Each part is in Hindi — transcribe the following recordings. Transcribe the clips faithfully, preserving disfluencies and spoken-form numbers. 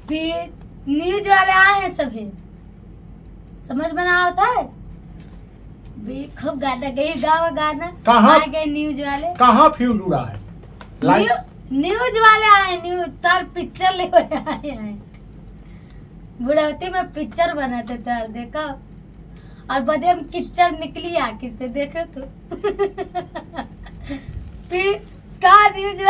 न्यूज वाले आए हैं सभी, समझ बना होता है खूब गाना गई गाँव गाना कहाँ गए न्यूज वाले, कहाँ फ्यूज उड़ा है? न्यू, न्यूज वाले आए, न्यूज तार पिक्चर ले आए हैं, बुढ़ौती में पिक्चर बनाते तार देखो, और बदे में किच्चर निकली आखिर से देखो तो पिच का न्यूज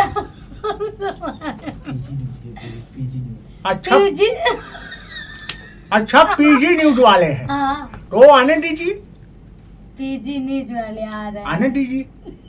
अच्छा पीजी अच्छा पीजी न्यूज वाले हैं। हाँ तो आने दीजिए, पीजी न्यूज वाले आ रहे हैं, आने दीजिए।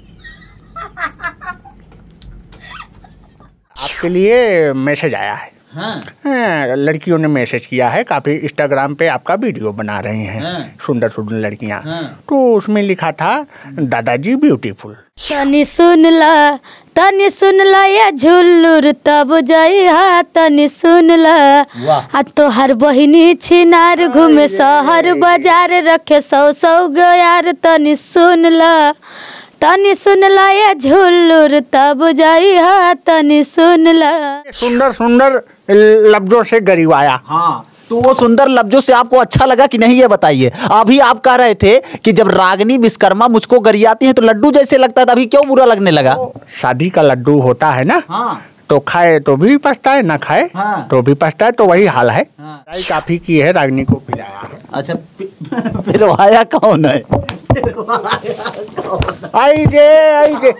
आपके लिए मैसेज आया है। हाँ। हाँ, लड़कियों ने मैसेज किया है, काफी इंस्टाग्राम पे आपका वीडियो बना रही हैं। हाँ। सुंदर सुंदर लड़कियां। हाँ। तो उसमें लिखा था दादाजी ब्यूटीफुल। तनी सुन ला तनी सुन ला ये झुल्लुर तब जाई हा, तनी सुन ला आ तो हर बहिनी छिनार घूमे शहर बाजार रखे सौ सौ गो यार, तनी सुन ला तनी सुन ला ये झुल्लुर तब जाई हा, तनी सुन ला। सुंदर सुंदर लफ्जों से गरिवाया। हाँ, तो वो सुंदर लफ्जों से आपको अच्छा लगा कि नहीं, ये बताइए। अभी आप कह रहे थे कि जब रागिनी विश्वकर्मा मुझको गरियाती है तो लड्डू जैसे लगता था, अभी क्यों बुरा लगने लगा? तो शादी का लड्डू होता है ना। हाँ। तो खाए तो भी पछता है, ना खाए हाँ। तो भी पछता है, तो वही हाल है। हाँ। काफी की है, रागिनी को पिलाया। अच्छा, पिलवाया कौन है? आई गे आई गे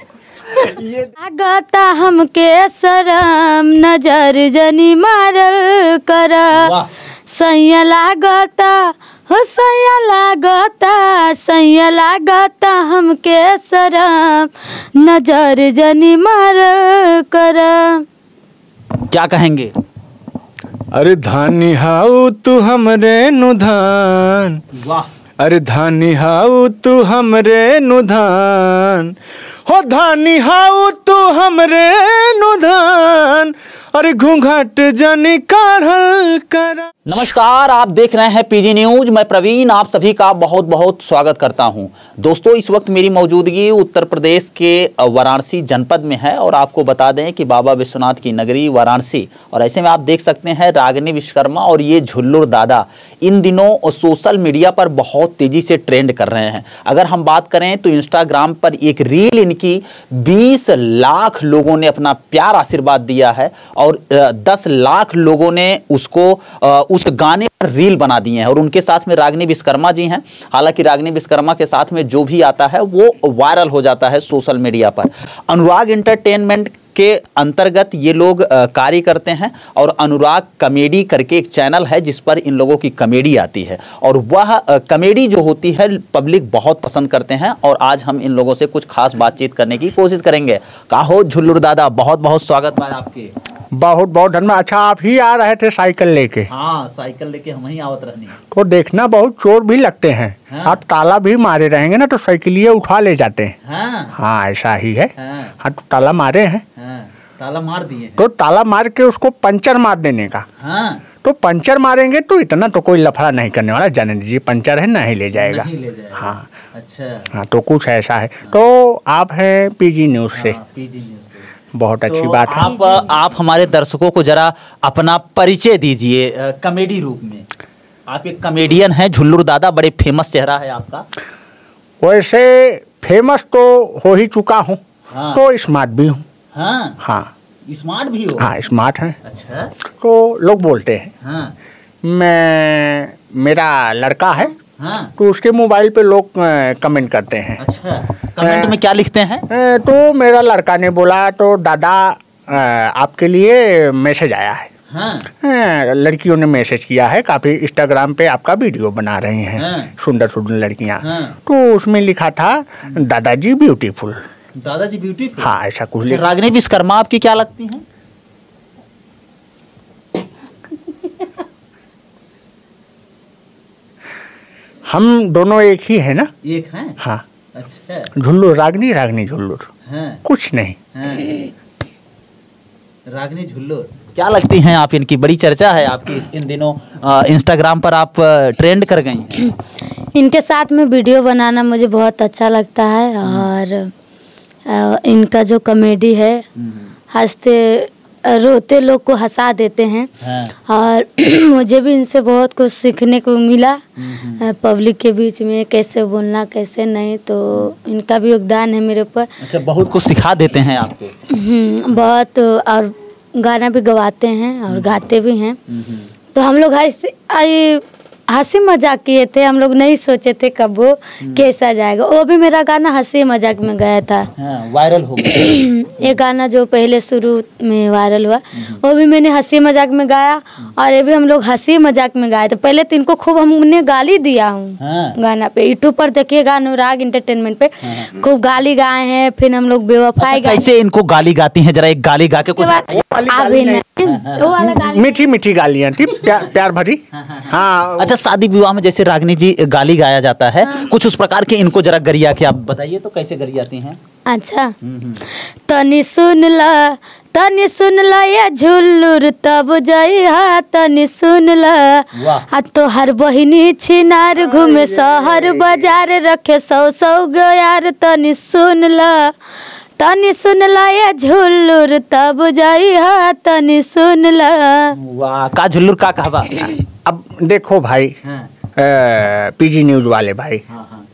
लागता हमके शरम नजर जनी मारल करा, सैया लागता हो सैया लागता सैया लागता हमके शरम नजर जनी मारल करा। क्या कहेंगे? अरे धानी हाउ तू हमरे नुधान, वाह। अरे धानी हाउ तू हमरे नुधान, हो धानी हाउ तू हमरे नुधान, अरे घूंघट जनी काढ़ल करा। नमस्कार, आप देख रहे हैं पीजी न्यूज। मैं प्रवीण आप सभी का बहुत बहुत स्वागत करता हूं। दोस्तों, इस वक्त मेरी मौजूदगी उत्तर प्रदेश के वाराणसी जनपद में है और आपको बता दें कि बाबा विश्वनाथ की नगरी वाराणसी, और ऐसे में आप देख सकते हैं रागिनी विश्वकर्मा और ये झुल्लुर दादा इन दिनों सोशल मीडिया पर बहुत तेजी से ट्रेंड कर रहे हैं। अगर हम बात करें तो इंस्टाग्राम पर एक रील इनकी बीस लाख लोगों ने अपना प्यार आशीर्वाद दिया है और दस लाख लोगों ने उसको उस गाने पर रील बना दिए हैं और उनके साथ में रागिनी विश्वकर्मा जी हैं। हालांकि रागिनी विश्वकर्मा के साथ में जो भी आता है वो वायरल हो जाता है सोशल मीडिया पर। अनुराग एंटरटेनमेंट के अंतर्गत ये लोग कार्य करते हैं और अनुराग कॉमेडी करके एक चैनल है जिस पर इन लोगों की कॉमेडी आती है और वह कॉमेडी जो होती है पब्लिक बहुत पसंद करते हैं। और आज हम इन लोगों से कुछ खास बातचीत करने की कोशिश करेंगे। काहो झुल्लुर दादा, बहुत बहुत स्वागत है आपके। बहुत बहुत धन्यवाद। अच्छा, आप ही आ रहे थे साइकिल लेके? हाँ, साइकिल लेके हम ही आवत रहनी। तो देखना बहुत चोर भी लगते हैं। हाँ? आप ताला भी मारे रहेंगे ना तो साइकिलिए उठा ले जाते हैं। हाँ, हाँ ऐसा ही है। हाँ, हाँ तो ताला मारे हैं। हाँ, ताला मार दिए। तो ताला मार के उसको पंचर मार देने का। हाँ, तो पंचर मारेंगे तो इतना तो कोई लफड़ा नहीं करने वाला, जाने दीजिए, पंचर है नहीं ले जाएगा। नहीं ले जाएगा। हाँ अच्छा। हाँ, तो कुछ ऐसा है। तो आप हैं पीजी न्यूज से। हाँ, पीजी न्यूज से। बहुत अच्छी तो बात है। आप आप हमारे दर्शकों को जरा अपना परिचय दीजिए कॉमेडी रूप में। आप एक कॉमेडियन हैं, झुल्लुर दादा, बड़े फेमस चेहरा है आपका। वैसे फेमस तो हो ही चुका हूँ। हाँ। तो स्मार्ट भी हूँ। हाँ, हाँ, स्मार्ट भी हो। हाँ स्मार्ट है। अच्छा। तो लोग बोलते हैं। हाँ। मैं मेरा लड़का है। हाँ। तो उसके मोबाइल पे लोग कमेंट करते हैं। अच्छा, कमेंट में क्या लिखते हैं? तो मेरा लड़का ने बोला तो दादा आपके लिए मैसेज आया है। हाँ। लड़कियों ने मैसेज किया है, काफी इंस्टाग्राम पे आपका वीडियो बना रही हैं। हाँ। सुंदर सुंदर लड़कियां। हाँ। तो उसमें लिखा था दादाजी ब्यूटीफुल। दादाजी ब्यूटीफुल? हाँ, ऐसा कुछ। अच्छा, रागिनी विश्वकर्मा आपकी क्या लगती हैं? हम दोनों एक ही है ना? एक हैं? हाँ। अच्छा। झुल्लुर रागिनी, रागिनी झुल्लुर। हाँ। कुछ नहीं। हाँ। रागिनी झुल्लुर क्या लगती हैं आप? इनकी बड़ी चर्चा है आपकी इन दिनों, इंस्टाग्राम पर आप ट्रेंड कर गई हैं। इनके साथ में वीडियो बनाना मुझे बहुत अच्छा लगता है और इनका जो कॉमेडी है, हंसते रोते लोग को हंसा देते हैं। हाँ। और मुझे भी इनसे बहुत कुछ सीखने को मिला, पब्लिक के बीच में कैसे बोलना कैसे नहीं, तो इनका भी योगदान है मेरे ऊपर। अच्छा, बहुत कुछ सिखा देते हैं आपको। हम्म, बहुत। और गाना भी गवाते हैं और गाते भी हैं। तो हम लोग हंसी हंसी मजाक किए थे, हम लोग नहीं सोचे थे कब वो कैसा जाएगा। वो भी मेरा गाना हंसी मजाक में गया था। हाँ, वायरल हो गया। ये गाना जो पहले शुरू में वायरल हुआ वो भी मैंने हंसी मजाक में गाया, और ये भी हम लोग हंसी मजाक में गाए थे। पहले तो इनको खूब हमने गाली दिया हूँ। हाँ। गाना पे यूट्यूब पर देखिएगा, अनुराग इंटरटेनमेंट पे खूब गाली गाए हैं। फिर हम लोग बेवफाई गाए। कैसे इनको गाली गाती हैं, जरा एक गाली गा के कुछ। अभी नहीं, वो वाला गाली मीठी मीठी गालियाँ थी, प्यार प्यार भरी। हाँ। अच्छा, शादी विवाह में जैसे रागिनी जी गाली गाया जाता है, कुछ उस प्रकार के इनको जरा गरिया के आप बताइए तो कैसे गरियाती हैं। अच्छा, तनी सुन ला तनी सुन ला ये झुल्लुर तब जइहा, तनी सुन ला आ तो हर बहिनी छिनार घूमे शहर बाजार रखे सौ सौ गो यार, तनी सुन ला तनी सुन ला ये झुल्लुर तब जइहा, तनी सुन ला। वाह, का झुल्लुर का कहवा। अब देखो भाई, हाँ। पीजी न्यूज वाले भाई, हाँ, हाँ।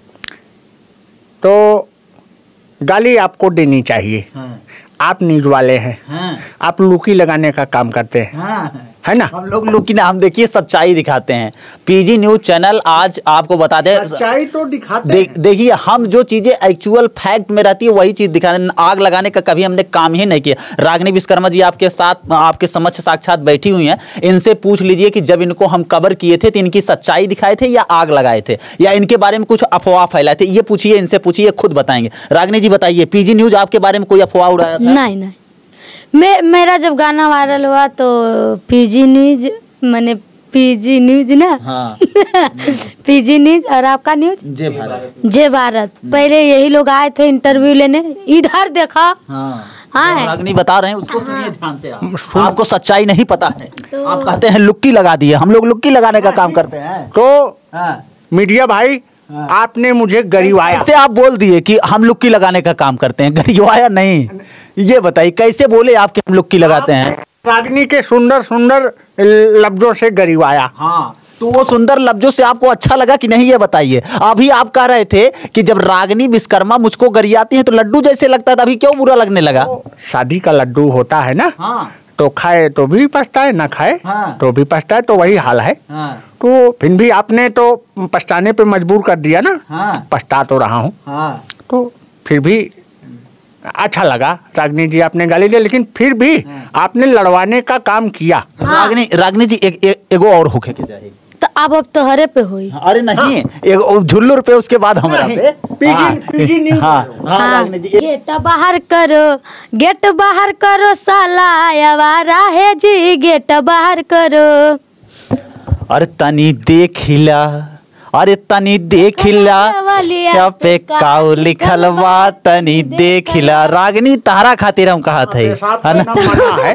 तो गाली आपको देनी चाहिए। हाँ। आप न्यूज वाले हैं। हाँ। आप लुकी लगाने का काम करते हैं। हाँ। है ना। हम लोग लुकी ना, हम देखिए सच्चाई दिखाते हैं। पीजी न्यूज चैनल आज आपको बता दे, सच्चाई तो दिखाते दे, देखिए हम जो चीजें एक्चुअल फैक्ट में रहती है वही चीज दिखाने, आग लगाने का कभी हमने काम ही नहीं किया। रागिनी विश्वकर्मा जी आपके साथ आपके समक्ष साक्षात बैठी हुई हैं, इनसे पूछ लीजिए कि जब इनको हम कवर किए थे तो इनकी सच्चाई दिखाए थे या आग लगाए थे, या इनके बारे में कुछ अफवाह फैलाए थे। ये पूछिए, इनसे पूछिए, खुद बताएंगे। रागिनी जी बताइए, पीजी न्यूज आपके बारे में कोई अफवाह उड़ाया था? नहीं नहीं, मैं मेरा जब गाना वायरल हुआ तो पीजी न्यूज, मैंने पीजी न्यूज ना। हाँ। पीजी न्यूज और आपका न्यूज जय भारत। जय भारत, पहले यही लोग आए थे इंटरव्यू लेने, इधर देखा। हाँ। हाँ, रागिनी बता रहे हैं, उसको सुनिए ध्यान से। आप आपको सच्चाई नहीं पता है, तो आप कहते हैं लुक्की लगा दिए। हम लोग लुक्की लगाने का काम करते हैं। तो हाँ। मीडिया भाई, आपने मुझे गरिवाया। ऐसे आप बोल दिए कि हम लुक्की लगाने का काम करते हैं, गरिवाया नहीं। ये बताइए कैसे बोले आपके हम लुक्की लगाते हैं? रागिनी के सुंदर सुंदर लफ्जों से गरिवाया। हाँ, तो वो सुंदर लफ्जों से आपको अच्छा लगा कि नहीं, ये बताइए। अभी आप कह रहे थे कि जब रागिनी विश्वकर्मा मुझको गरियाती हैं तो लड्डू जैसे लगता था, अभी क्यों बुरा लगने लगा? तो शादी का लड्डू होता है ना। हाँ। तो खाए तो भी पछताए, ना खाए हाँ। तो भी पछताए, तो वही हाल है। हाँ। तो फिर भी आपने तो पछताने पे मजबूर कर दिया ना। हाँ। पछता तो रहा हूँ। हाँ। तो फिर भी अच्छा लगा, रागिनी जी आपने गाली दी, लेकिन फिर भी आपने लड़वाने का काम किया। रागिनी रागिनी जी एक एगो और होके के जाए तो अब अब तो हरे पे हुई। अरे नहीं, एक झुल्लुर पे, उसके बाद हमरा पे। पीजी हाँ, हाँ, रागिनी जी। गेट बाहर करो, गेट बाहर करो साला आवारा है जी, गेट बाहर करो। अरे तनी देखिला, अरे तनी देखिला क्या पे काउ लिखल बा, तनी देखिला। रागिनी तारा खातिर हम कहा थे, है ना? मना है।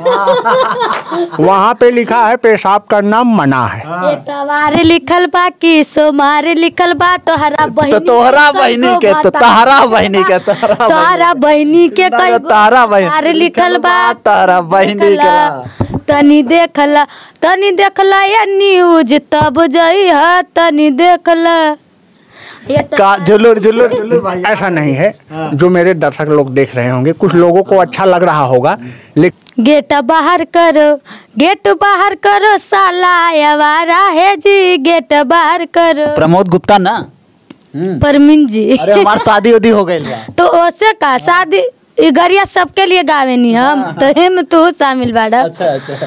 वहाँ पे लिखा है पेशाब करना मना है। ये तवार लिखल बा कि सोमार लिखल बा, तोहरा बहिनी तो तोहरा बहिनी के, तो तहरा बहिनी के, तोहरा बहिनी के कई तारा बहिनी लिखल बा, तारा बहिनी के। तनी देखला तनी देखला ये न्यूज तब जइहा, तनी देखला। ये का झुल्लुर झुल्लुर झुल्लुर भाई, ऐसा नहीं है। जो मेरे दर्शक लोग देख रहे होंगे, कुछ लोगों को अच्छा लग रहा होगा, लेकिन गेट बाहर करो, गेट बाहर करो साला आवारा है जी, गेट बाहर करो। प्रमोद गुप्ता ना, परमीन जी। अरे हमार शादी उदी हो गई। तो ओसे का शादी ई गरिया सबके लिए गावे नहीं हम, तो हम तू शामिल बाड़ा। अच्छा अच्छा।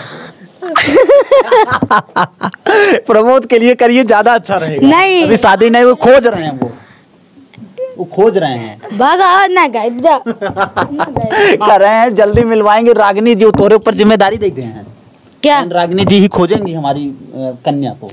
प्रमोद के लिए करिए, ज्यादा अच्छा रहेगा। नहीं, अभी शादी नहीं, वो खोज रहे हैं, वो वो खोज रहे हैं। भागा ना गाय जा कर रहे हैं, जल्दी मिलवाएंगे। रागिनी जी तोरे ऊपर जिम्मेदारी देते हैं क्या? रागिनी जी ही खोजेंगी हमारी कन्या को।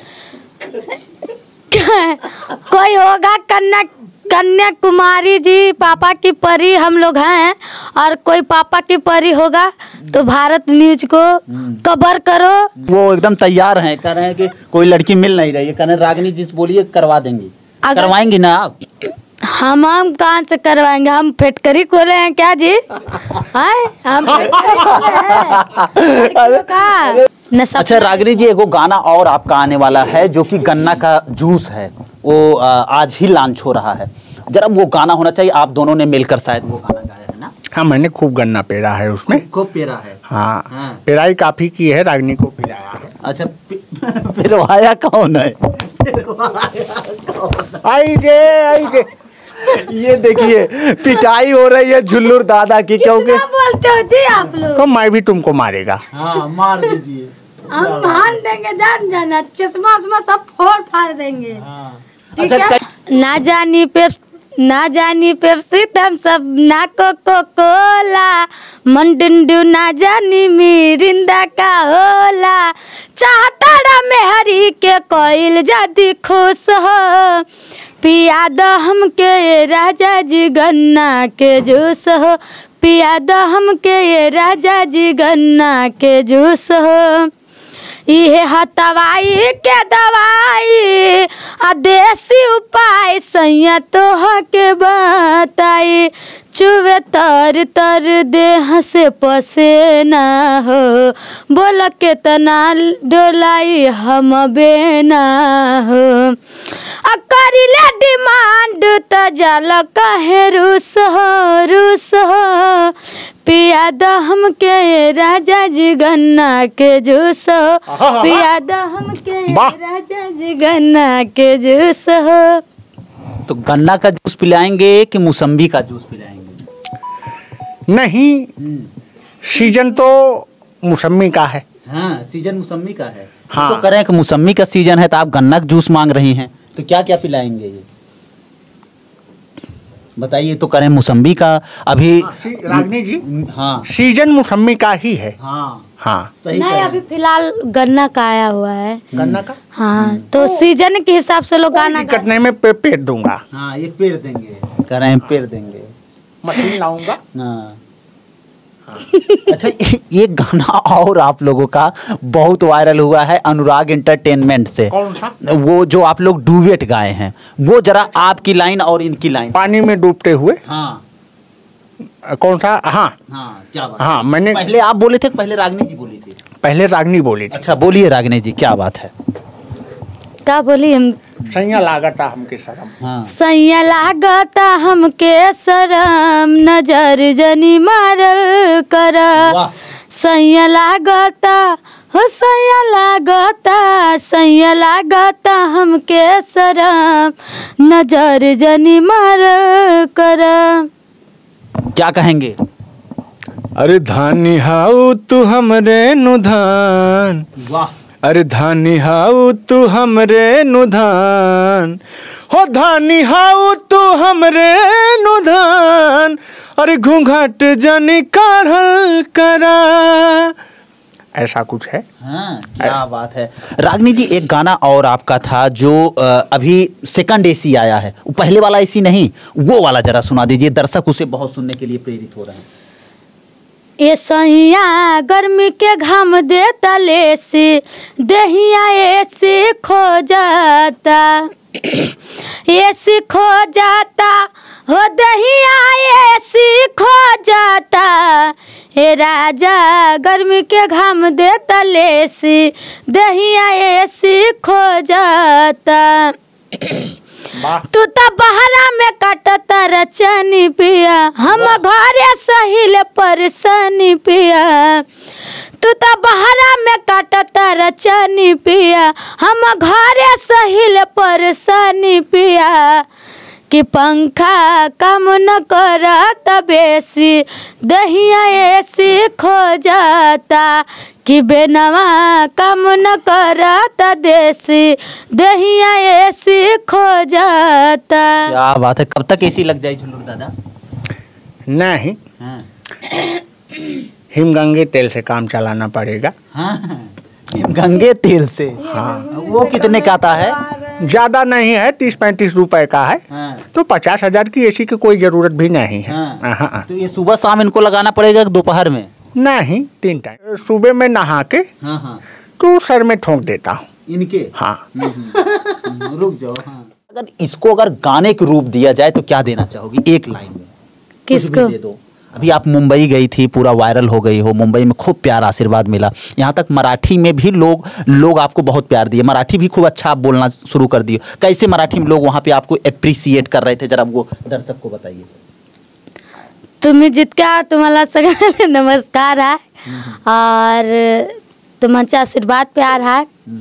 कोई होगा कन्या कन्याकुमारी जी, पापा की परी हम लोग हैं, और कोई पापा की परी होगा तो भारत न्यूज को कवर करो। वो एकदम तैयार हैं, कह रहे हैं कि कोई लड़की मिल नहीं रही है, कह रहे रागिनी जी से बोलिए करवा देंगी। करवाएंगी ना आप? हम हम कहाँ से करवाएंगे, हम फैक्ट्री खोले हैं क्या जी? हाय हम फैक्ट्री खोले हैं लड़कियों का। नशा अच्छा रागिनी जी, एगो गाना और आपका आने वाला है जो कि गन्ना का जूस है, वो आ, आज ही लॉन्च हो रहा है। जरा वो गाना होना चाहिए, आप दोनों ने मिलकर शायद वो गाना गाया है ना? हाँ, मैंने खूब गन्ना पेरा है उसमें। खूब पेरा है। हाँ, हाँ। पेराई काफी की है, रागिनी को पिलाया है। अच्छा पिलवाया कौन है? आई गे आई गे, ये देखिए पिटाई हो रही है झुल्लुर दादा की, क्योंकि क्या बोलते हो जी आप लोग? तो मैं भी तुमको मारेगा। हाँ मार दीजिए। हम मान देंगे, जान जाना, चश्मा उश्मा सब फोड़ फाड़ देंगे। ठीक अच्छा, है। ना जानी पे ना जानी पेप्सी तम सब ना कोको कोला, मंडुंडू ना जानी मिरिंदा का होला, चाहता में हरी के कोइल जादी खुश हो, पिया दो हमके ये राजा जी गन्ना के जूस हो, पिया दो हमके ये राजा जी गन्ना के जूस हो। ये हतवाई के दवाई आ देसी उपाय सैया तोह के बताई, चुवे तर तर देह से पसेना हो, बोल के तना डोलाई हम बेना हो, आ करिले डिमांड त जल कहे रूस हो रूस हो, पिया दो हमके राजा जी गन्ना के जूस हो, पिया दो हमके राजा जी गन्ना के जूस हो। तो गन्ना का जूस पिलाएंगे कि मौसम्बी का जूस पिलाएंगे? नहीं, सीजन तो मौसमी का है। हाँ, सीजन मौसम्बी का है। हाँ। तो करें कि मौसम्बी का सीजन है तो आप गन्ना का जूस मांग रही हैं, तो क्या क्या पिलाएंगे ये बताइए? तो करें मौसम्बी का अभी। रागिनी जी, हाँ सीजन मौसमी का ही है। हाँ हाँ, सही नहीं, अभी फिलहाल गन्ना का आया हुआ है। गन्ना का हाँ, तो सीजन के हिसाब से लोग गाना दिक्कत नहीं, मैं पे, पेट दूंगा। हाँ, एक पेड़ देंगे, करें पेड़ देंगे, मशीन लाऊंगा। हाँ। अच्छा, एक गाना और आप लोगों का बहुत वायरल हुआ है अनुराग एंटरटेनमेंट से। कौन सा? वो जो आप लोग डुएट गाए हैं, वो जरा आपकी लाइन और इनकी लाइन। पानी में डूबते हुए। हाँ कौन सा? हाँ हाँ, क्या बात? हाँ, मैंने पहले आप बोले थे, पहले रागिनी जी बोली थी? पहले रागिनी बोली थी। अच्छा बोलिए रागिनी जी, क्या बात है? क्या बोली हम? सैया लागता हमके शरम। हाँ। सैया लागता हमके शरम, नजर जनी मारल कर, वाह। सैया लागता हो सैया लागता, सैया लागता हमके शरम, नजर जनी मारल कर। क्या कहेंगे? अरे धानी हाउ तू हमरे नुधान, वाह। अरे धानी हाउ तू हमरे नुधान, हो धानी हाउ तू हमरे नुधान, अरे घूंघट जनी काढ़ल करा। ऐसा कुछ है। हाँ, क्या बात है। रागिनी जी, एक गाना और आपका था जो अ, अभी सेकंड एसी आया है, वो पहले वाला एसी नहीं, वो वाला जरा सुना दीजिए, दर्शक उसे बहुत सुनने के लिए प्रेरित हो रहे हैं। ये सैया गर्मी के घाम देता लेसी, दहिया ऐसी खो जाता, ऐसी खो जाता हो, दहिया ऐसी खो जाता, हे राजा गर्मी के घाम देता लेसी, दहिया ऐसी खो जाता। तू तो बहरा में काटता रचनी पिया, हम घरे सहिल परेशानी पिया, तू तो बहरा में काटता रचनी पिया, हम घरे सहिल परेशानी पिया, कि पंखा काम न करत बेसी, दहिया ऐसी खो जाता, कि बेनवा काम न करत देसी, दहिया ऐसी खो जाता। क्या बात है। कब तक एसी लग जाए झुल्लुर दादा? नहीं, हाँ। हिमगंगे तेल से काम चलाना पड़ेगा। हाँ, गंगे तेल से। हाँ, वो कितने का आता है? ज्यादा नहीं है, तीस पैंतीस रुपए का है। हाँ। तो पचास हजार की एसी की कोई जरूरत भी नहीं है। हाँ। हाँ। तो ये सुबह शाम इनको लगाना पड़ेगा दोपहर में? नहीं, तीन टाइम। सुबह में नहा के हाँ हाँ, तो सर में ठोंक देता हूँ। इनके। हाँ। रुक जाओ। हाँ। अगर इसको अगर गाने के रूप दिया जाए तो क्या देना चाहोगी एक लाइन में? किसको? दे दो। अभी आप मुंबई गई थी, पूरा वायरल हो गई हो, मुंबई में खूब प्यार आशीर्वाद मिला, यहाँ तक मराठी में भी लोग लोग आपको बहुत प्यार दिए, मराठी भी खूब अच्छा आप बोलना शुरू कर दिए। कैसे मराठी में लोग वहाँ पे आपको एप्रिसिएट कर रहे थे, जरा वो दर्शक को बताइए। तुम्ही जितक्या तुम्हाला सगळ्यांना नमस्कार आहे और तुमचे आशीर्वाद प्यार आहे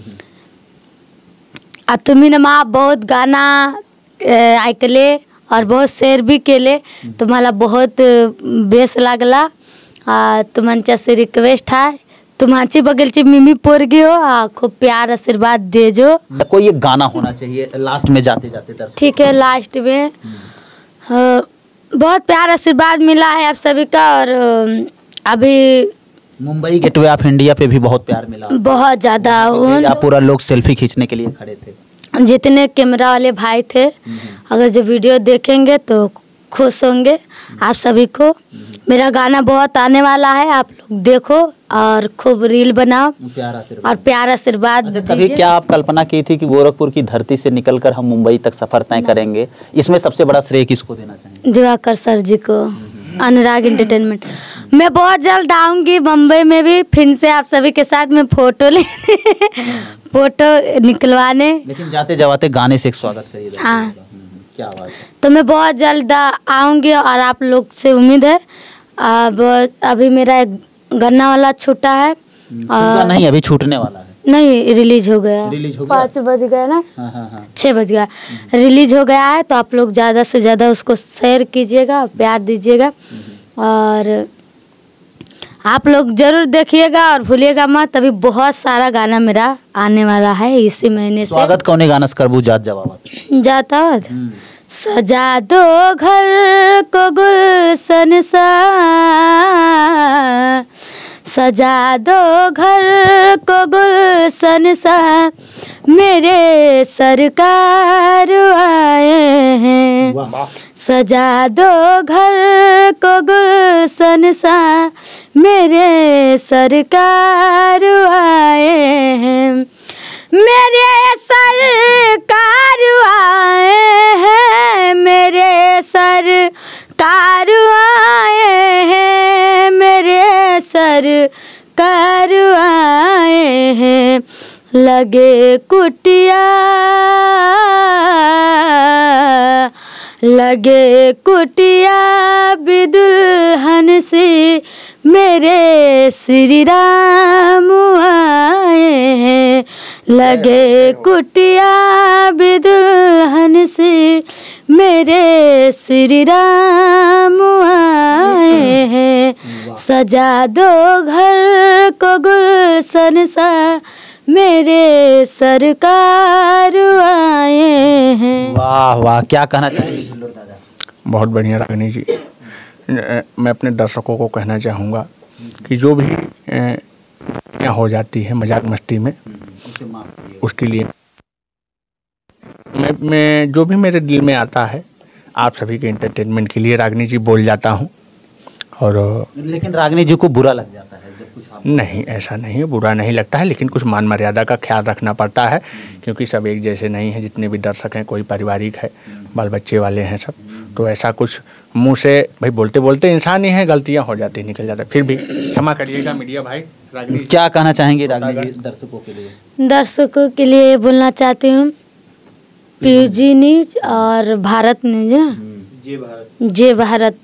और तुम्ही ना मा बहुत गाना ऐकले और बहुत शेअर भी केले, तुम्हाला बहुत बेस लागला। तुमच्या से रिक्वेस्ट आहे, तुम्हाची बगलची मिमी पोरगी हो, खूब प्यार आशीर्वाद दे जो। कोई एक गाना होना चाहिए लास्ट में जाते जाते दर्शक। ठीक है, लास्ट में आ, बहुत प्यार आशीर्वाद मिला है आप सभी का और अभी मुंबई गेटवे ऑफ इंडिया पे भी बहुत प्यार मिला, बहुत ज़्यादा। उन पूरा लोग सेल्फी खींचने के लिए खड़े थे, जितने कैमरा वाले भाई थे, अगर जो वीडियो देखेंगे तो खुश होंगे। आप सभी को मेरा गाना बहुत आने वाला है, आप लोग देखो और खूब रील बनाओ प्यार आशीर्वाद और प्यार आशीर्वाद अच्छा, कभी क्या आप कल्पना की थी कि गोरखपुर की धरती से निकलकर हम मुंबई तक सफर तय करेंगे? इसमें सबसे बड़ा श्रेय किसको देना चाहेंगे? दिवाकर सर जी को, अनुराग एंटरटेनमेंट। मैं बहुत जल्द आऊंगी मुंबई में भी, फिर से आप सभी के साथ में फोटो लेने फोटो निकलवाने। लेकिन जाते जाते गाने से एक स्वागत करिए। हाँ, क्या बात है। तो मैं बहुत जल्द आऊंगी और आप लोग से उम्मीद है। अब अभी मेरा एक गन्ना वाला छूटा है और नहीं अभी छूटने वाला है, नहीं रिलीज हो गया, रिलीज हो गया, पाँच बज गया ना, हाँ हाँ हाँ छः बज गया, रिलीज हो गया है। तो आप लोग ज़्यादा से ज़्यादा उसको शेयर कीजिएगा, प्यार दीजिएगा और आप लोग जरूर देखिएगा और भूलिएगा मत। अभी बहुत सारा गाना मेरा आने वाला है इसी महीने से। स्वागत कौन गाना करबू जात जवाब जाता सजा दो घर को गुलशन सा, सजा दो घर को गुलशन सा, मेरे सरकार आए हैं। सजा दो घर को गुलशन सा, मेरे सरकार आए हैं। मेरे सरकार आए हैं, मेरे सरकार आए हैं, मेरे सरकार आए हैं। लगे कुटिया, लगे कुटिया भी दुल्हन सी, मेरे श्री राम आए हैं। लगे कुटिया भी दुल्हन सी, मेरे श्री राम आए हैं। सजा दो घर को गुलशन सा, मेरे सरकार आए हैं। वाह वाह, क्या कहना चाहेंगे झुल्लुर दादा? बहुत बढ़िया रागिनी जी। मैं अपने दर्शकों को कहना चाहूँगा कि जो भी यहाँ हो जाती है मजाक मस्ती में, उसके लिए मैं मैं जो भी मेरे दिल में आता है आप सभी के एंटरटेनमेंट के लिए रागिनी जी बोल जाता हूँ। और लेकिन रागिनी जी को बुरा लग जाता है जब कुछ आप... नहीं, ऐसा नहीं है, बुरा नहीं लगता है, लेकिन कुछ मान मर्यादा का ख्याल रखना पड़ता है, क्योंकि सब एक जैसे नहीं हैं। जितने भी दर्शक हैं, कोई पारिवारिक है, बाल बच्चे वाले हैं सब, तो ऐसा कुछ मुंह से भाई बोलते बोलते इंसान ही है, गलतियां हो जाती, निकल जाता, फिर भी क्षमा करिएगा मीडिया भाई। रागिनी क्या कहना चाहेंगे रागिनी जी दर्शकों के लिए? दर्शकों के लिए बोलना चाहती हूँ, पीजी न्यूज और भारत न्यूज ना, जय भारत, जय भारत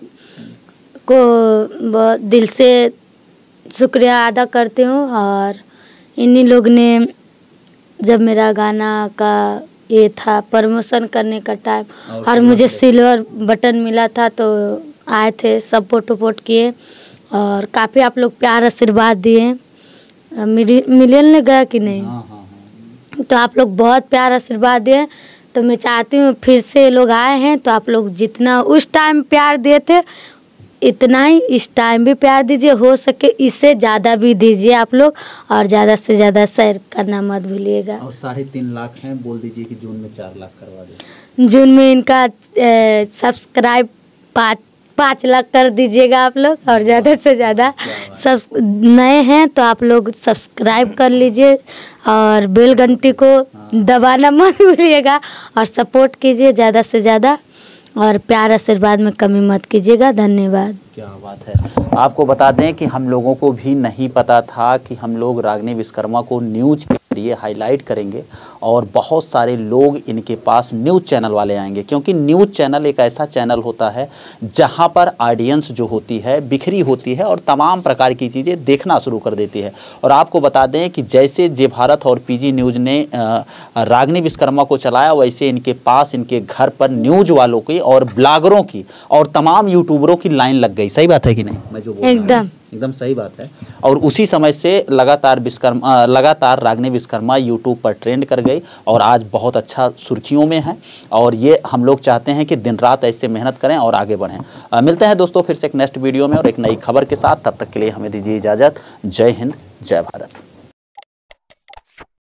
को दिल से शुक्रिया अदा करती हूँ। और इन्हीं लोग ने जब मेरा गाना का ये था प्रमोशन करने का टाइम और मुझे सिल्वर बटन मिला था, तो आए थे, सब फोटो पोट किए और काफ़ी आप लोग प्यार आशीर्वाद दिए। मिलियन ने गया कि नहीं, तो आप लोग बहुत प्यार आशीर्वाद दिए। तो मैं चाहती हूँ फिर से लोग आए हैं, तो आप लोग जितना उस टाइम प्यार दिए थे इतना ही इस टाइम भी प्यार दीजिए, हो सके इससे ज़्यादा भी दीजिए आप लोग, और ज़्यादा से ज़्यादा शेयर करना मत भूलिएगा। और साढ़े तीन लाख हैं, बोल दीजिए कि जून में चार लाख करवा दें। जून में इनका सब्सक्राइब पाँच पाँच लाख कर दीजिएगा आप लोग, और ज़्यादा से ज़्यादा सब नए हैं तो आप लोग सब्सक्राइब कर लीजिए और बेल घंटी को दबाना मत भूलिएगा और सपोर्ट कीजिए ज़्यादा से ज़्यादा, और प्यार आशीर्वाद में कमी मत कीजिएगा। धन्यवाद। क्या बात है। आपको बता दें कि हम लोगों को भी नहीं पता था कि हम लोग रागिनी विश्वकर्मा को न्यूज़ के जरिए हाईलाइट करेंगे और बहुत सारे लोग इनके पास न्यूज़ चैनल वाले आएंगे, क्योंकि न्यूज़ चैनल एक ऐसा चैनल होता है जहां पर ऑडियंस जो होती है बिखरी होती है और तमाम प्रकार की चीज़ें देखना शुरू कर देती है। और आपको बता दें कि जैसे जे भारत और पीजी न्यूज़ ने रागिनी विश्वकर्मा को चलाया, वैसे इनके पास इनके घर पर न्यूज़ वालों की और ब्लॉगरों की और तमाम यूट्यूबरों की लाइन लग गई। सही बात है कि नहीं? मैं जो बोल रहा हूं एकदम एकदम सही बात है। और उसी समय से लगातार विश्वकर्मा लगातार रागिनी विश्वकर्मा यूट्यूब पर ट्रेंड कर गई और आज बहुत अच्छा सुर्खियों में है। और ये हम लोग चाहते हैं कि दिन रात ऐसे मेहनत करें और आगे बढ़ें। आ, मिलते हैं दोस्तों फिर से एक नेक्स्ट वीडियो में और एक नई खबर के साथ। तब तक के लिए हमें दीजिए इजाज़त। जय हिंद, जय भारत।